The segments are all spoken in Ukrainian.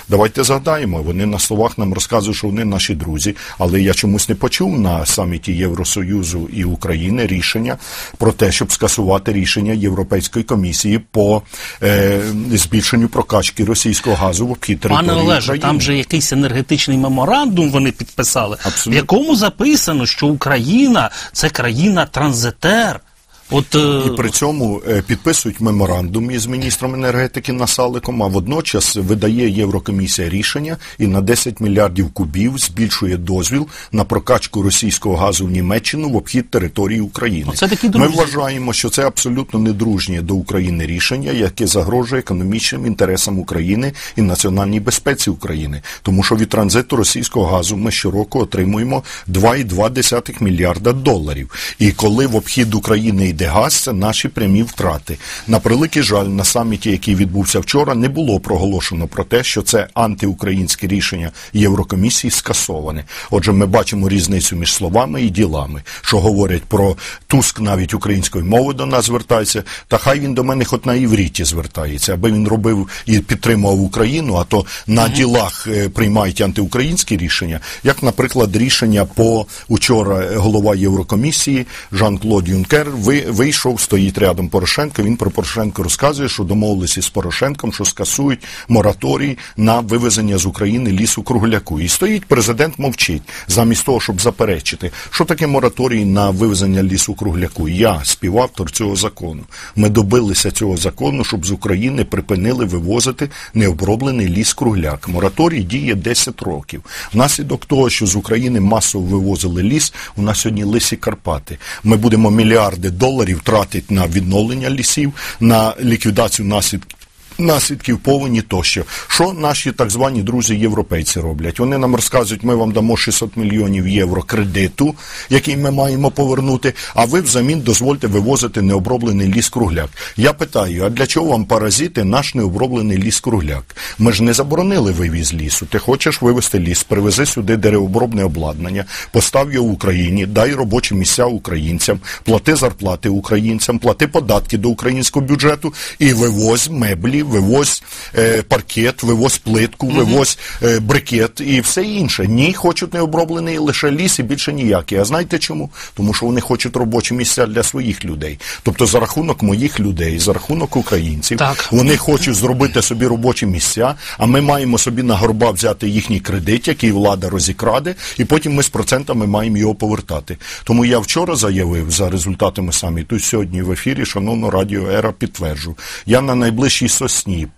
Давайте згадаємо, вони на словах нам розказують, що вони наші друзі, але я чомусь не почув на саміті Євросоюзу і України рішення про те, щоб скасувати рішення Європейської комісії по збільшенню прокачки російського газу в обхід території України. Пане Олеже, там же якийсь енергетичний меморандум вони підписали, абсолютно, в якому записано, що Україна – це країна-транзитер. І при цьому підписують меморандум із міністром енергетики Насаликом, а водночас видає Єврокомісія рішення і на 10 мільярдів кубів збільшує дозвіл на прокачку російського газу в Німеччину в обхід території України. Ми вважаємо, що це абсолютно недружнє до України рішення, яке загрожує економічним інтересам України і національній безпеці України. Тому що від транзиту російського газу ми щороку отримуємо 2,2 мільярда доларів. І коли в обхід України йде газ, це наші прямі втрати. На превеликий жаль, на саміті, який відбувся вчора, не було проголошено про те, що це антиукраїнське рішення Єврокомісії скасоване. Отже, ми бачимо різницю між словами і ділами, що говорять про Туск навіть українською мовою до нас звертається, та хай він до мене хоч на івріті звертається, аби він робив і підтримував Україну, а то на ділах приймають антиукраїнські рішення, як, наприклад, рішення по учора голова Єврокомісії Жан-Клод Юнкер вийшов, стоїть рядом Порошенко, він про Порошенко розказує, що домовилися з Порошенком, що скасують мораторій на вивезення з України лісу-кругляку. І стоїть президент, мовчить, замість того, щоб заперечити. Що таке мораторій на вивезення лісу-кругляку? Я співавтор цього закону. Ми добилися цього закону, щоб з України припинили вивозити необроблений ліс-кругляк. Мораторій діє 10 років. Внаслідок того, що з України масово вивозили ліс, у нас сьогодні лисі Карпати. Ми будемо мільярди доларів тратить на відновлення лісів, на ліквідацію наслідків повені тощо. Що наші так звані друзі-європейці роблять? Вони нам розказують, ми вам дамо 600 мільйонів євро кредиту, який ми маємо повернути, а ви взамін дозвольте вивозити необроблений ліс-кругляк. Я питаю, а для чого вам, паразити, наш необроблений ліс-кругляк? Ми ж не заборонили вивіз лісу. Ти хочеш вивезти ліс, привези сюди деревообробне обладнання, постав його в Україні, дай робочі місця українцям, плати зарплати українцям, плати податки до українського бюджету і вивозь меблі, вивозь паркет, вивозь плитку, вивозь брикет і все інше. Ні, хочуть необроблений лише ліс і більше ніякий. А знаєте чому? Тому що вони хочуть робочі місця для своїх людей. Тобто за рахунок моїх людей, за рахунок українців, вони хочуть зробити собі робочі місця, а ми маємо собі на горба взяти їхній кредит, який влада розікраде, і потім ми з процентами маємо його повертати. Тому я вчора заявив за результатами саміту, сьогодні в ефірі, шановно Радіо Ера, підтверджу. Я на найближчій сосні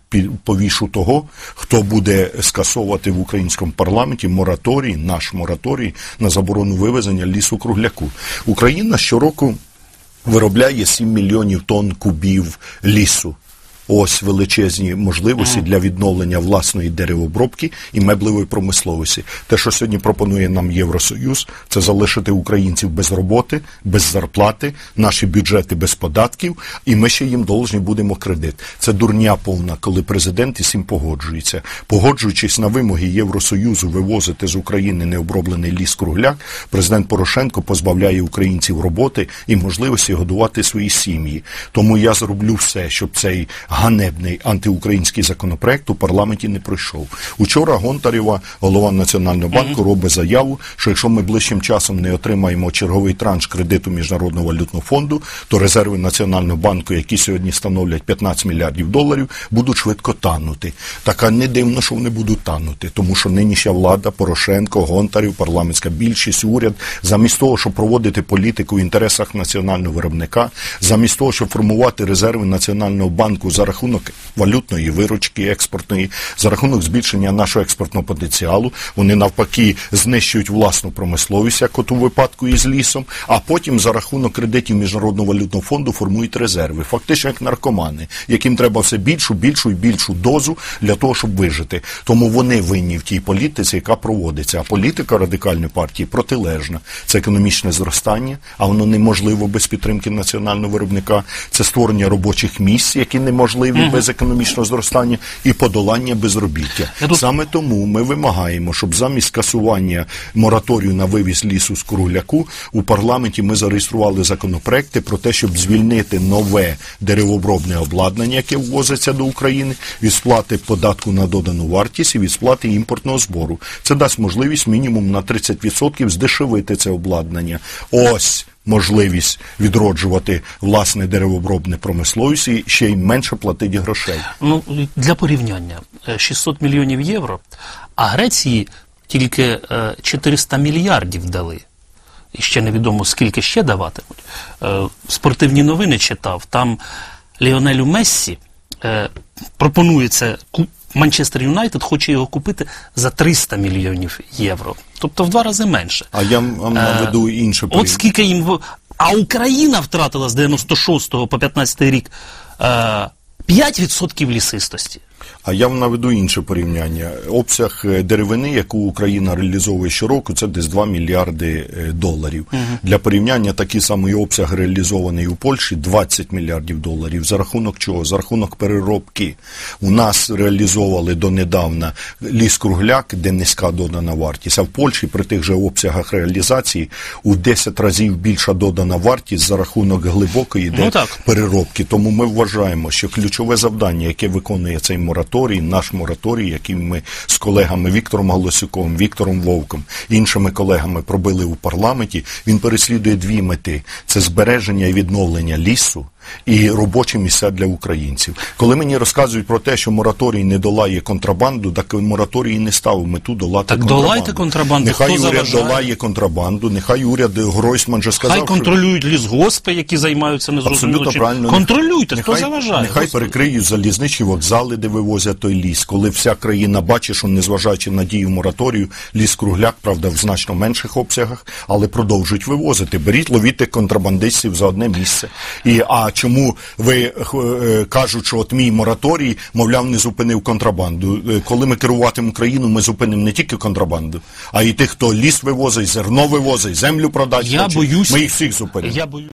повішу того, хто буде скасовувати в українському парламенті мораторій, наш мораторій на заборону вивезення лісу-кругляку. Україна щороку виробляє 7 мільйонів тонн кубів лісу. Ось величезні можливості для відновлення власної деревообробки і меблевої промисловості. Те, що сьогодні пропонує нам Євросоюз, це залишити українців без роботи, без зарплати, наші бюджети без податків, і ми ще їм должні будемо кредит. Це дурня повна, коли президент із цим погоджується. Погоджуючись на вимоги Євросоюзу вивозити з України необроблений ліс-кругляк, президент Порошенко позбавляє українців роботи і можливості годувати свої сім'ї. Тому я зроблю все, щоб цей ганебний антиукраїнський законопроект у парламенті не пройшов. Учора Гонтарева, голова Національного банку, робить заяву, що якщо ми ближчим часом не отримаємо черговий транш кредиту Міжнародного валютного фонду, то резерви Національного банку, які сьогодні становлять 15 мільярдів доларів, будуть швидко танути. Так, а не дивно, що вони будуть танути, тому що нинішня влада, Порошенко, Гонтарев, парламентська більшість, уряд, замість того, щоб проводити політику в інтересах національного виробника, замість того, щоб формувати резерви Національного банку за рахунок валютної виручки експортної, за рахунок збільшення нашого експортного потенціалу, вони навпаки знищують власну промисловість, як от у випадку із лісом, а потім за рахунок кредитів Міжнародного валютного фонду формують резерви. Фактично як наркомани, яким треба все більшу і більшу дозу для того, щоб вижити. Тому вони винні в тій політиці, яка проводиться. А політика Радикальної партії протилежна. Це економічне зростання, а воно неможливо без підтримки національного виробника. Це створення робочих місць, які неможливо неможливі без економічного зростання, і подолання безробіття. Саме тому ми вимагаємо, щоб замість скасування мораторію на вивіз лісу з кругляку у парламенті ми зареєстрували законопроекти про те, щоб звільнити нове деревообробне обладнання, яке ввозиться до України, від сплати податку на додану вартість і від сплати імпортного збору. Це дасть можливість мінімум на 30% здешевити це обладнання. Ось можливість відроджувати власне деревообробне промисловість і ще й менше платити грошей. Ну, для порівняння, 600 мільйонів євро, а Греції тільки 400 мільярдів дали. І ще невідомо, скільки ще даватимуть. Спортивні новини читав, там Ліонелю Мессі пропонується, Манчестер Юнайтед хоче його купити за 300 мільйонів євро. Тобто в 2 рази менше. А я вам наведу інше порівняння. От скільки їм... А Україна втратила з 96 по 15 рік 5% лісистості. А я вам наведу інше порівняння. Обсяг деревини, яку Україна реалізовує щороку, це десь 2 мільярди доларів. Для порівняння такий самий обсяг реалізований у Польщі 20 мільярдів доларів. За рахунок чого? За рахунок переробки. У нас реалізовували донедавна ліс-кругляк, де низька додана вартість, а в Польщі при тих же обсягах реалізації у 10 разів більша додана вартість за рахунок глибокої переробки. Тому ми вважаємо, що ключове завдання, яке виконує цей мораторій, наш мораторій, який ми з колегами Віктором Галасюком, Віктором Вовком, іншими колегами пробили у парламенті, він переслідує 2 мети. Це збереження і відновлення лісу і робочі місця для українців. Коли мені розказують про те, що мораторій не долає контрабанду, так мораторій не ставив мету долати контрабанду. Так долайте контрабанду, нехай уряд долає контрабанду, нехай уряд, Гройсман же сказав, хай контролюють лісгоспи, які займаються незрозуміло чим. Контролюйте, хто заважає. Нехай перекриють залізничні вокзали, де вивозять той ліс. Коли вся країна бачить, що незважаючи на дію мораторію, ліс-кругляк, правда, в значно менших обсягах, але продовжують вивозити. Беріть, ловіть тих контрабандистів за одне місце. А чому ви кажуть, що от мій мораторій, мовляв, не зупинив контрабанду? Коли ми керуватимемо країну, ми зупинимо не тільки контрабанду, а й тих, хто ліс вивозить, зерно вивозить, землю продать. Ми їх всіх зупинимо.